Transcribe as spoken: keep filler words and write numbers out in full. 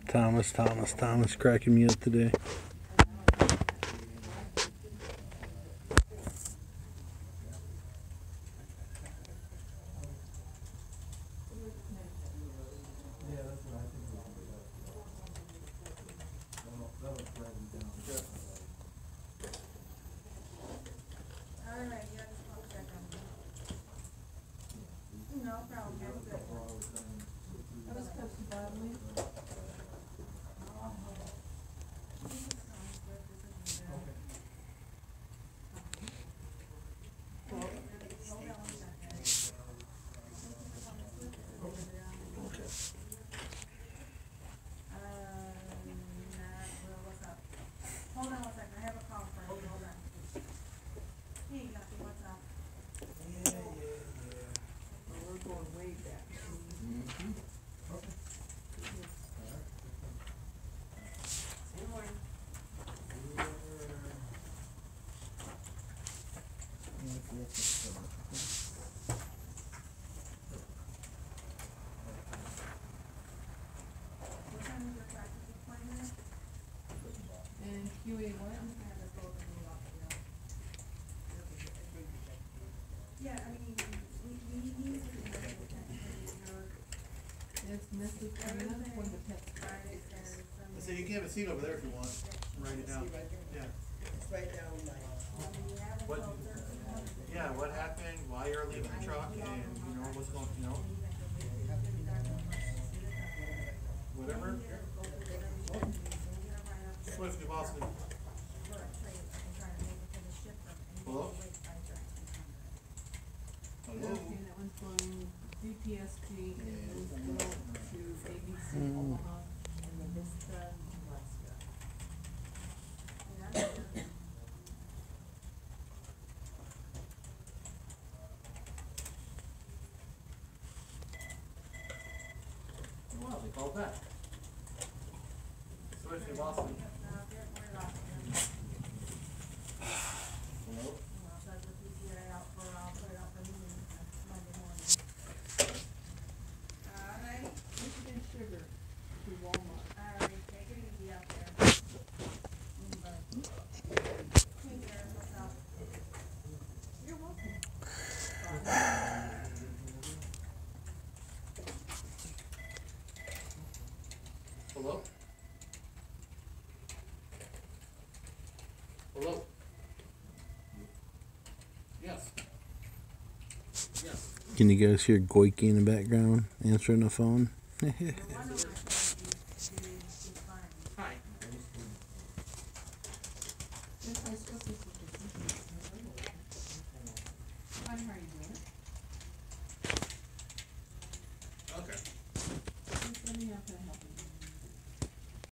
Thomas, Thomas, Thomas, cracking me up today. No problem. That was close to bodily. Hold on one second, I have a call for you, hold on. Hey, Guppy, what's up? Yeah, yeah, yeah. Well, we're going way back. Mm-hmm. Okay. Good morning. What time is your practice appointment? And Q A what? Yeah, I mean, we, we need to know the It's Missus Anna for the pet. Friday, Saturday, So Sunday. you can have a seat over there if you want. Write it down. Yeah. It's right down my. What? Yeah. What happened? Why you're leaving the truck, and you know what's going. You know. Whatever. Swiftly, Boston. Hello. Hello. Okay, that one's going D P S T and then go to A B C Omaha and then Vista, Nebraska. Well, they called back. Swiftly, Boston. Hello. Michigan Sugar to Walmart. Alright, take it easy out there. Hey, Jared, what's up? You're welcome. Hello. Hello. Yes. Yes. Can you guys hear Goiki in the background answering the phone? No wonder why